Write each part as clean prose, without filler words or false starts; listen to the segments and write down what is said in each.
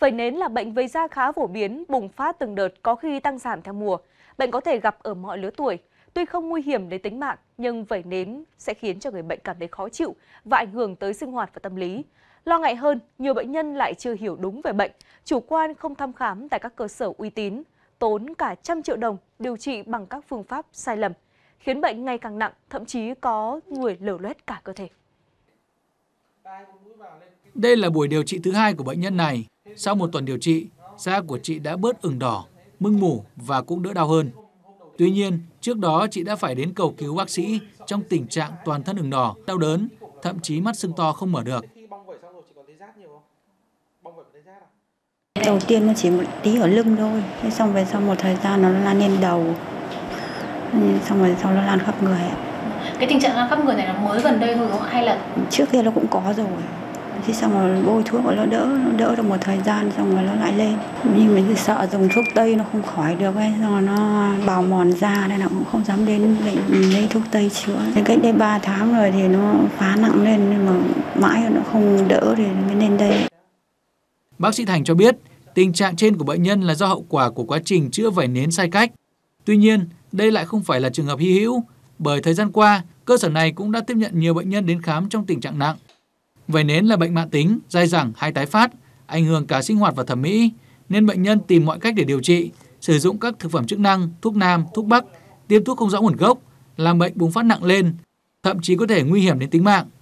Vẩy nến là bệnh về da khá phổ biến, bùng phát từng đợt, có khi tăng giảm theo mùa. Bệnh có thể gặp ở mọi lứa tuổi. Tuy không nguy hiểm đến tính mạng, nhưng vẩy nến sẽ khiến cho người bệnh cảm thấy khó chịu và ảnh hưởng tới sinh hoạt và tâm lý. Lo ngại hơn, nhiều bệnh nhân lại chưa hiểu đúng về bệnh, chủ quan không thăm khám tại các cơ sở uy tín, tốn cả trăm triệu đồng điều trị bằng các phương pháp sai lầm, khiến bệnh ngày càng nặng, thậm chí có người lở loét cả cơ thể. Đây là buổi điều trị thứ 2 của bệnh nhân này. Sau một tuần điều trị, da của chị đã bớt ửng đỏ, mưng mủ và cũng đỡ đau hơn. Tuy nhiên, trước đó chị đã phải đến cầu cứu bác sĩ trong tình trạng toàn thân ửng đỏ, đau đớn, thậm chí mắt sưng to không mở được. Đầu tiên nó chỉ một tí ở lưng thôi, xong về sau một thời gian nó lan lên đầu, xong rồi sau nó lan khắp người. Cái tình trạng lan khắp người này là mới gần đây thôi đúng không? Hay là trước kia nó cũng có rồi. Thế xong rồi bôi thuốc nó đỡ được một thời gian, xong rồi nó lại lên. Nhưng mình sợ dùng thuốc tây nó không khỏi được ấy, xong rồi nó bào mòn da nên là cũng không dám đến bệnh lấy thuốc tây chữa. Thế cách đây 3 tháng rồi thì nó phá nặng lên, nhưng mà mãi nó không đỡ thì mới lên đây. Bác sĩ Thành cho biết, tình trạng trên của bệnh nhân là do hậu quả của quá trình chữa vẩy nến sai cách. Tuy nhiên, đây lại không phải là trường hợp hy hữu, bởi thời gian qua, cơ sở này cũng đã tiếp nhận nhiều bệnh nhân đến khám trong tình trạng nặng. Vẩy nến là bệnh mãn tính, dai dẳng hay tái phát, ảnh hưởng cả sinh hoạt và thẩm mỹ, nên bệnh nhân tìm mọi cách để điều trị, sử dụng các thực phẩm chức năng, thuốc nam, thuốc bắc, tiêm thuốc không rõ nguồn gốc, làm bệnh bùng phát nặng lên, thậm chí có thể nguy hiểm đến tính mạng.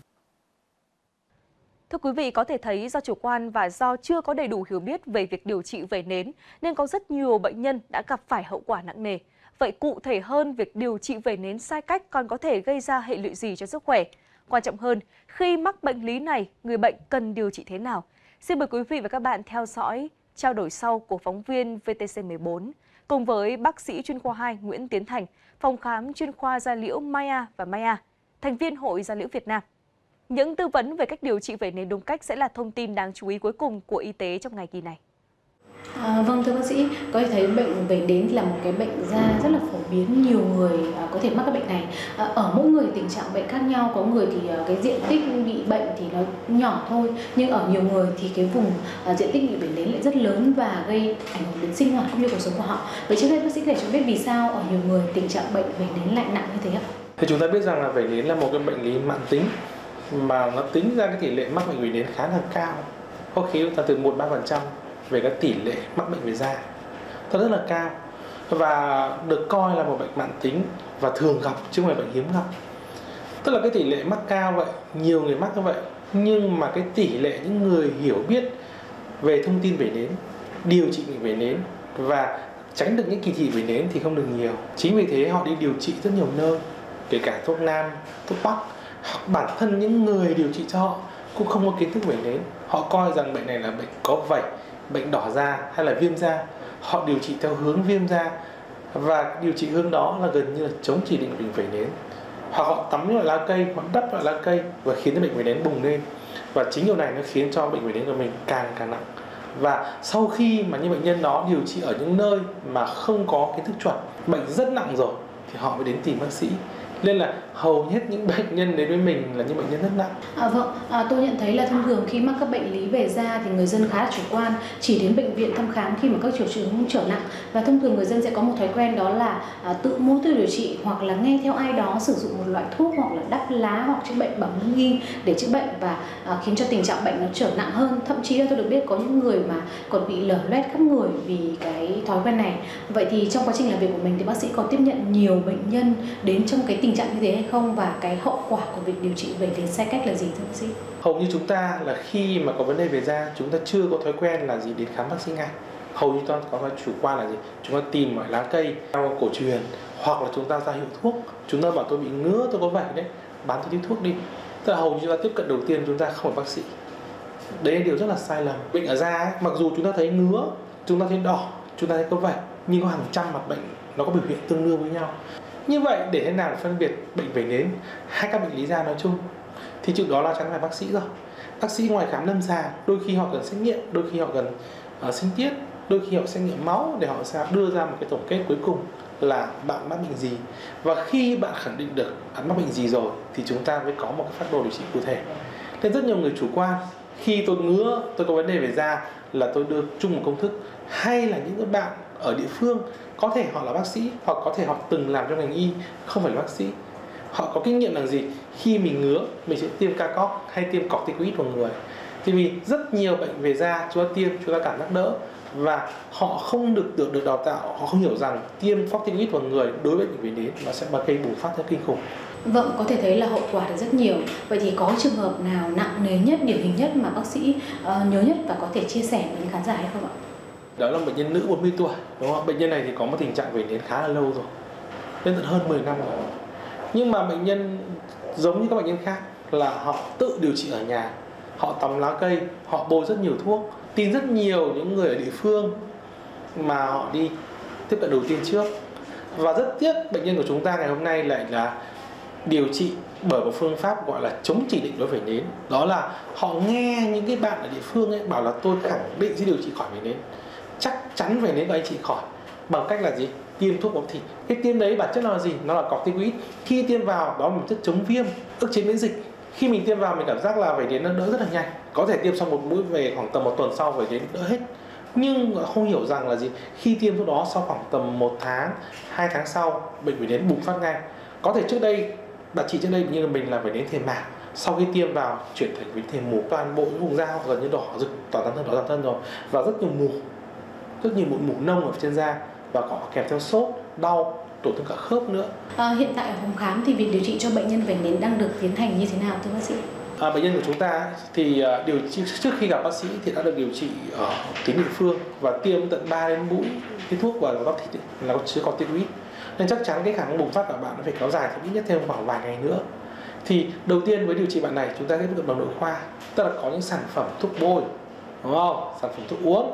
Thưa quý vị, có thể thấy do chủ quan và do chưa có đầy đủ hiểu biết về việc điều trị vẩy nến nên có rất nhiều bệnh nhân đã gặp phải hậu quả nặng nề. Vậy cụ thể hơn, việc điều trị vẩy nến sai cách còn có thể gây ra hệ lụy gì cho sức khỏe? Quan trọng hơn, khi mắc bệnh lý này, người bệnh cần điều trị thế nào? Xin mời quý vị và các bạn theo dõi trao đổi sau của phóng viên VTC14 cùng với bác sĩ chuyên khoa 2 Nguyễn Tiến Thành, phòng khám chuyên khoa da liễu Maya và Maya, thành viên Hội Da liễu Việt Nam. Những tư vấn về cách điều trị vẩy nến đúng cách sẽ là thông tin đáng chú ý cuối cùng của y tế trong ngày kỳ này. Vâng, thưa bác sĩ, có thể thấy bệnh vẩy nến là một cái bệnh da rất là phổ biến, nhiều người có thể mắc cái bệnh này. Ở mỗi người tình trạng bệnh khác nhau, có người thì cái diện tích bị bệnh thì nó nhỏ thôi, nhưng ở nhiều người thì cái vùng diện tích bị vẩy nến lại rất lớn và gây ảnh hưởng đến sinh hoạt cũng như cuộc sống của họ. Vậy trước đây bác sĩ có thể cho biết vì sao ở nhiều người tình trạng bệnh vẩy nến lại nặng như thế ạ? Thì chúng ta biết rằng là vẩy nến là một cái bệnh lý mãn tính mà nó tính ra cái tỷ lệ mắc bệnh vẩy nến khá là cao, có khi chúng ta từ 1-3% về cái tỷ lệ mắc bệnh về da, nó rất là cao và được coi là một bệnh mãn tính và thường gặp chứ không phải bệnh hiếm gặp. Tức là cái tỷ lệ mắc cao vậy, nhiều người mắc như vậy, nhưng mà cái tỷ lệ những người hiểu biết về thông tin vẩy nến, điều trị bệnh vẩy nến và tránh được những kỳ thị vẩy nến thì không được nhiều. Chính vì thế họ đi điều trị rất nhiều nơi, kể cả thuốc nam, thuốc bắc, hoặc bản thân những người điều trị cho họ cũng không có kiến thức vẩy nến. Họ coi rằng bệnh này là bệnh có vẩy, bệnh đỏ da hay là viêm da. Họ điều trị theo hướng viêm da và điều trị hướng đó là gần như là chống chỉ định bệnh vẩy nến. Hoặc họ tắm những loại lá cây, họ đắp loại lá cây và khiến cho bệnh vẩy nến bùng lên. Và chính điều này nó khiến cho bệnh vẩy nến của mình càng nặng. Và sau khi mà những bệnh nhân đó điều trị ở những nơi mà không có kiến thức chuẩn, bệnh rất nặng rồi thì họ mới đến tìm bác sĩ. Nên là hầu hết những bệnh nhân đến với mình là những bệnh nhân rất nặng. Vâng, tôi nhận thấy là thông thường khi mắc các bệnh lý về da thì người dân khá là chủ quan, chỉ đến bệnh viện thăm khám khi mà các triệu chứng trở nặng. Và thông thường người dân sẽ có một thói quen đó là tự mua thuốc điều trị hoặc là nghe theo ai đó sử dụng một loại thuốc hoặc là đắp lá hoặc chữa bệnh bằng lương y để chữa bệnh và khiến cho tình trạng bệnh nó trở nặng hơn. Thậm chí là tôi được biết có những người mà còn bị lở loét khắp người vì cái thói quen này. Vậy thì trong quá trình làm việc của mình thì bác sĩ có tiếp nhận nhiều bệnh nhân đến trong cái tình trạng như thế hay không, và cái hậu quả của việc điều trị vẩy nến sai cách là gì thưa bác sĩ? Hầu như chúng ta là khi mà có vấn đề về da, chúng ta chưa có thói quen là gì đến khám bác sĩ ngay. Hầu như chúng ta có chủ quan là gì? Chúng ta tìm mọi lá cây, cổ truyền, hoặc là chúng ta ra hiệu thuốc. Chúng ta bảo tôi bị ngứa, tôi có vẩy đấy, bán tôi thuốc đi. Tức là hầu như chúng ta tiếp cận đầu tiên chúng ta không phải bác sĩ. Đấy là điều rất là sai lầm. Bệnh ở da ấy, mặc dù chúng ta thấy ngứa, chúng ta thấy đỏ, chúng ta thấy có vẩy, nhưng có hàng trăm mặt bệnh nó có biểu hiện tương đương với nhau. Như vậy để thế nào để phân biệt bệnh vẩy nến hay các bệnh lý da nói chung thì chuyện đó là chắn phải bác sĩ rồi. Bác sĩ ngoài khám lâm sàng, đôi khi họ cần xét nghiệm, đôi khi họ cần sinh tiết, đôi khi họ xét nghiệm máu để họ sẽ đưa ra một cái tổng kết cuối cùng là bạn mắc bệnh gì. Và khi bạn khẳng định được bạn mắc bệnh gì rồi thì chúng ta mới có một cái phác đồ điều trị cụ thể. Nên rất nhiều người chủ quan khi tôi ngứa, tôi có vấn đề về da là tôi đưa chung một công thức. Hay là những các bạn ở địa phương, có thể họ là bác sĩ hoặc có thể họ từng làm trong ngành y, không phải là bác sĩ, họ có kinh nghiệm là gì? Khi mình ngứa, mình sẽ tiêm Ca-cóc hay tiêm corticoid vào người. Thì vì rất nhiều bệnh về da chúng ta tiêm, chúng ta cảm giác đỡ, và họ không được đào tạo, họ không hiểu rằng tiêm corticoid vào người đối với bệnh về nến nó sẽ gây bùng phát rất kinh khủng. Vâng, có thể thấy là hậu quả rất nhiều. Vậy thì có trường hợp nào nặng nề nhất, điển hình nhất mà bác sĩ nhớ nhất và có thể chia sẻ với khán giả hay không ạ? Đó là bệnh nhân nữ 40 tuổi, đúng không? Bệnh nhân này thì có một tình trạng về nến khá là lâu rồi, đến tận hơn 10 năm rồi. Nhưng mà bệnh nhân giống như các bệnh nhân khác là họ tự điều trị ở nhà, họ tắm lá cây, họ bôi rất nhiều thuốc, tin rất nhiều những người ở địa phương mà họ đi tiếp cận đầu tiên trước. Và rất tiếc bệnh nhân của chúng ta ngày hôm nay lại là điều trị bởi một phương pháp gọi là chống chỉ định đối với nến. Đó là họ nghe những cái bạn ở địa phương ấy bảo là tôi khẳng định sẽ điều trị khỏi về nến, chắc chắn về nến của anh chị khỏi, bằng cách là gì? Tiêm thuốc bóng thịt. Cái tiêm đấy bản chất là gì? Nó là corticoid. Khi tiêm vào đó là một chất chống viêm, ức chế miễn dịch. Khi mình tiêm vào mình cảm giác là về nến nó đỡ rất là nhanh. Có thể tiêm xong một mũi về khoảng tầm 1 tuần sau về nến đỡ hết. Nhưng không hiểu rằng là gì? Khi tiêm thuốc đó sau khoảng tầm 1 tháng, 2 tháng sau bệnh về nến bùng phát ngay. Có thể trước đây bà chị trước đây như là mình là về nến thềm mạc, sau khi tiêm vào chuyển thành về thềm mù, toàn bộ những vùng da họ gần như đỏ rực, toàn thân rồi, và rất nhiều mù, rất nhiều mụn mủ nông ở trên da, và có kèm theo sốt, đau, tổn thương cả khớp nữa. Hiện tại ở phòng khám thì việc điều trị cho bệnh nhân về nến đang được tiến hành như thế nào thưa bác sĩ? Bệnh nhân của chúng ta thì điều trị trước khi gặp bác sĩ thì đã được điều trị ở tuyến địa phương và tiêm tận 3 đến 4 mũi cái thuốc vào bắp thịt là có chứa corticoid, nên chắc chắn cái khả năng bùng phát của bạn nó phải kéo dài ít nhất thêm khoảng vài ngày nữa. Thì đầu tiên với điều trị bạn này chúng ta sẽ tiếp cận bằng nội khoa, tức là có những sản phẩm thuốc bôi, đúng không? Sản phẩm thuốc uống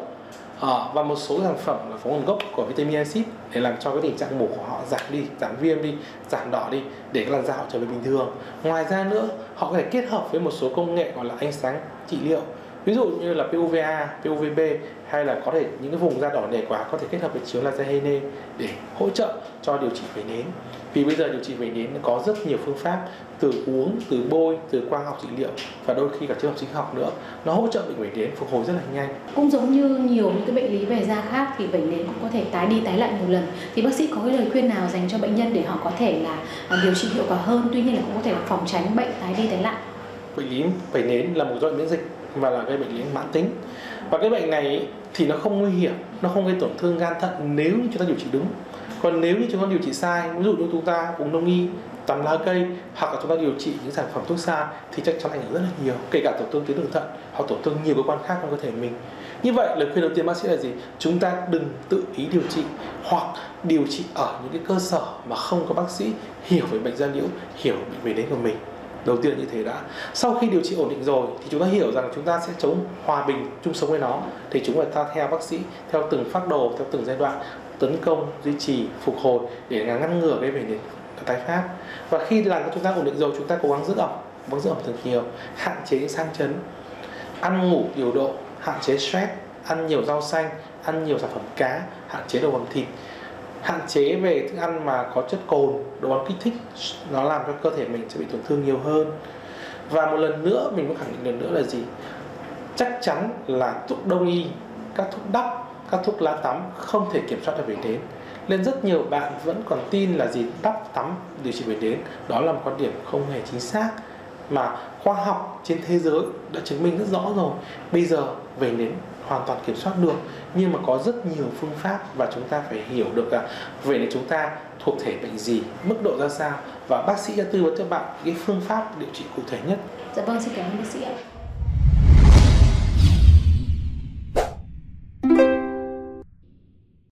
và một số sản phẩm là có nguồn gốc của vitamin acid để làm cho cái tình trạng mủ của họ giảm đi, giảm viêm đi, giảm đỏ đi, để cái làn da họ trở về bình thường. Ngoài ra nữa, họ có thể kết hợp với một số công nghệ gọi là ánh sáng trị liệu, ví dụ như là PUVA, PUVB, hay là có thể những cái vùng da đỏ nề quá có thể kết hợp với chiếu laser Hene để hỗ trợ cho điều trị về nến. Vì bây giờ điều trị về nến có rất nhiều phương pháp, từ uống, từ bôi, từ quang học trị liệu và đôi khi cả trường hợp sinh học nữa, nó hỗ trợ bệnh về nến phục hồi rất là nhanh. Cũng giống như nhiều những cái bệnh lý về da khác thì bệnh nến cũng có thể tái đi tái lại nhiều lần. Thì bác sĩ có cái lời khuyên nào dành cho bệnh nhân để họ có thể là điều trị hiệu quả hơn, tuy nhiên là cũng có thể là phòng tránh bệnh tái đi tái lại? Bệnh lý về nến là một loại miễn dịch và là cái bệnh lý mãn tính. Và cái bệnh này thì nó không nguy hiểm, nó không gây tổn thương gan thận nếu như chúng ta điều trị đúng. Còn nếu như chúng ta điều trị sai, ví dụ như chúng ta uống đông y, tắm lá cây, hoặc là chúng ta điều trị những sản phẩm thuốc sai, thì chắc chắn ảnh hưởng rất là nhiều, kể cả tổn thương tuyến đường thận hoặc tổn thương nhiều cơ quan khác trong cơ thể mình. Như vậy lời khuyên đầu tiên bác sĩ là gì? Chúng ta đừng tự ý điều trị, hoặc điều trị ở những cái cơ sở mà không có bác sĩ hiểu về bệnh da liễu, hiểu bệnh về nến của mình. Đầu tiên là như thế đã. Sau khi điều trị ổn định rồi thì chúng ta hiểu rằng chúng ta sẽ chống hòa bình chung sống với nó, thì chúng ta theo bác sĩ theo từng phác đồ, theo từng giai đoạn, tấn công, duy trì, phục hồi để ngăn ngừa cái về nến tái phát. Và khi làm cho chúng ta ổn định rồi, chúng ta cố gắng giữ ẩm thật nhiều, hạn chế những sang chấn, ăn ngủ điều độ, hạn chế stress, ăn nhiều rau xanh, ăn nhiều sản phẩm cá, hạn chế đồ bằng thịt, hạn chế về thức ăn mà có chất cồn, đồ ăn kích thích, nó làm cho cơ thể mình sẽ bị tổn thương nhiều hơn. Và một lần nữa mình muốn khẳng định lần nữa là gì? Chắc chắn là thuốc đông y, các thuốc đắp, các thuốc lá tắm không thể kiểm soát được về nến. Nên rất nhiều bạn vẫn còn tin là gì? Đắp tắm điều trị về nến. Đó là một quan điểm không hề chính xác, mà khoa học trên thế giới đã chứng minh rất rõ rồi. Bây giờ về nến hoàn toàn kiểm soát được, nhưng mà có rất nhiều phương pháp và chúng ta phải hiểu được là về nến chúng ta thuộc thể bệnh gì, mức độ ra sao, và bác sĩ sẽ tư vấn cho bạn cái phương pháp điều trị cụ thể nhất. Dạ vâng, xin cảm ơn bác sĩ ạ.